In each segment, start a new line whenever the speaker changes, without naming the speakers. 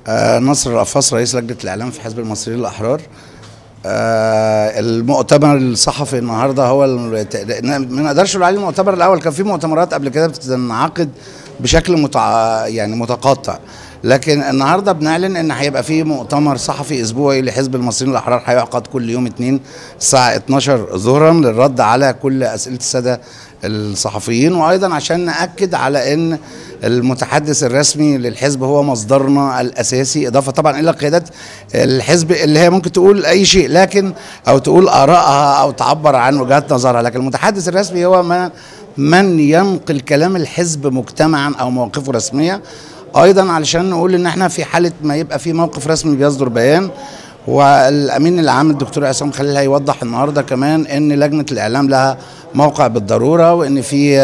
نصر القفاص رئيس لجنة الإعلام في حزب المصريين الأحرار. المؤتمر الصحفي النهارده هو ما نقدرش نقول عليه المؤتمر الأول، كان في مؤتمرات قبل كده بتنعقد بشكل يعني متقاطع، لكن النهارده بنعلن ان هيبقى في مؤتمر صحفي اسبوعي لحزب المصريين الاحرار هيعقد كل يوم اثنين الساعه 12 ظهرا للرد على كل اسئله الساده الصحفيين، وايضا عشان ناكد على ان المتحدث الرسمي للحزب هو مصدرنا الاساسي، اضافه طبعا الى قيادات الحزب اللي هي ممكن تقول اي شيء لكن او تقول ارائها او تعبر عن وجهات نظرها، لكن المتحدث الرسمي هو من ينقل كلام الحزب مجتمعا او مواقفه رسميه. ايضا علشان نقول ان احنا في حاله ما يبقى في موقف رسمي بيصدر بيان، والامين العام الدكتور عصام خليل هيوضح النهارده كمان ان لجنه الاعلام لها موقع بالضروره، وان في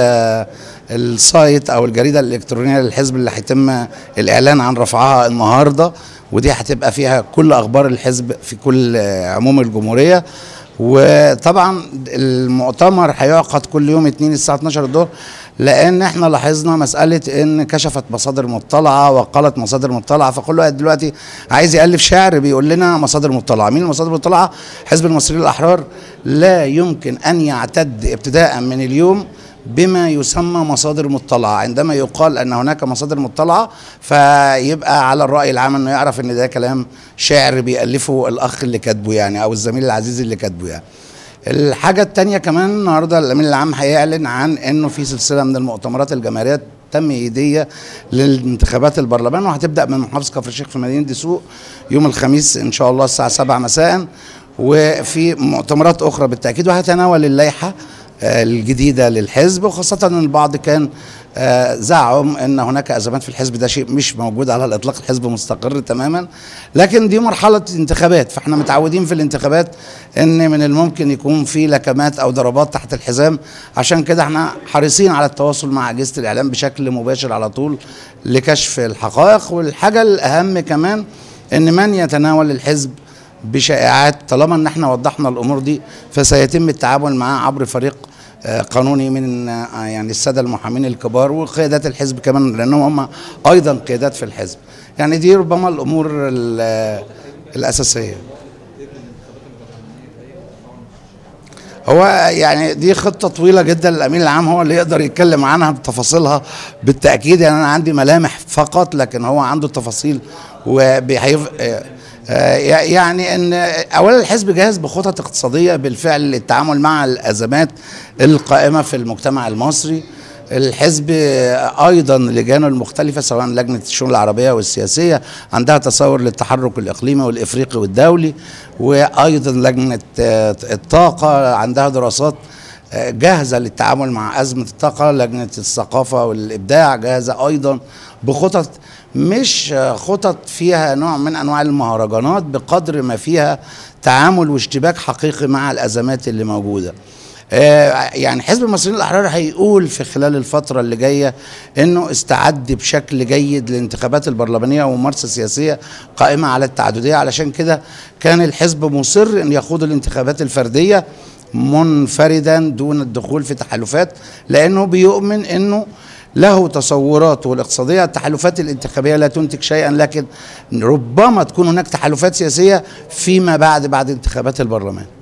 السايت او الجريده الالكترونيه للحزب اللي هيتم الاعلان عن رفعها النهارده، ودي هتبقى فيها كل اخبار الحزب في كل عموم الجمهوريه. وطبعا المؤتمر هيعقد كل يوم اثنين الساعه 12 الظهر، لان احنا لاحظنا مساله ان كشفت مصادر مطلعه وقالت مصادر مطلعه، فكل واحد دلوقتي عايز يالف شعر بيقول لنا مصادر مطلعه. مين المصادر المطلعه؟ حزب المصريين الاحرار لا يمكن ان يعتد ابتداء من اليوم بما يسمى مصادر مطلعه، عندما يقال ان هناك مصادر مطلعه فيبقى على الراي العام انه يعرف ان ده كلام شعر بيالفه الاخ اللي كاتبه يعني، او الزميل العزيز اللي كاتبه يعني. الحاجه الثانيه كمان النهارده الامين العام هيعلن عن انه في سلسله من المؤتمرات الجماهيريه تمهيديه للانتخابات البرلمان، وهتبدا من محافظه كفر الشيخ في مدينه دسوق يوم الخميس ان شاء الله الساعه 7 مساء، وفي مؤتمرات اخرى بالتاكيد، وهتناول اللائحه الجديدة للحزب، وخاصة ان البعض كان زعم ان هناك ازمات في الحزب، ده شيء مش موجود على الاطلاق، الحزب مستقر تماما، لكن دي مرحلة انتخابات، فاحنا متعودين في الانتخابات ان من الممكن يكون في لكمات او ضربات تحت الحزام، عشان كده احنا حريصين على التواصل مع اجهزة الاعلام بشكل مباشر على طول لكشف الحقائق. والحاجة الاهم كمان ان من يتناول الحزب بشائعات، طالما ان احنا وضحنا الامور دي فسيتم التعامل معاه عبر فريق قانوني من يعني الساده المحامين الكبار وقيادات الحزب كمان، لانهم هم ايضا قيادات في الحزب. يعني دي ربما الامور الاساسيه. هو يعني دي خطه طويله جدا، الامين العام هو اللي يقدر يتكلم عنها بتفاصيلها بالتاكيد، يعني انا عندي ملامح فقط لكن هو عنده التفاصيل يعني ان اولا الحزب جاهز بخطط اقتصاديه بالفعل للتعامل مع الازمات القائمه في المجتمع المصري. الحزب ايضا لجانه المختلفه سواء لجنه الشؤون العربيه والسياسيه عندها تصور للتحرك الاقليمي والافريقي والدولي، وايضا لجنه الطاقه عندها دراسات جاهزه للتعامل مع ازمه الطاقه، لجنه الثقافه والابداع جاهزه ايضا بخطط، مش خطط فيها نوع من انواع المهرجانات بقدر ما فيها تعامل واشتباك حقيقي مع الازمات اللي موجوده. يعني حزب المصريين الاحرار هيقول في خلال الفتره اللي جايه انه استعد بشكل جيد للانتخابات البرلمانيه وممارسه سياسيه قائمه على التعدديه، علشان كده كان الحزب مصر ان يخوض الانتخابات الفرديه منفردا دون الدخول في تحالفات، لانه بيؤمن انه له تصوراته الاقتصاديه. التحالفات الانتخابيه لا تنتج شيئا، لكن ربما تكون هناك تحالفات سياسيه فيما بعد انتخابات البرلمان.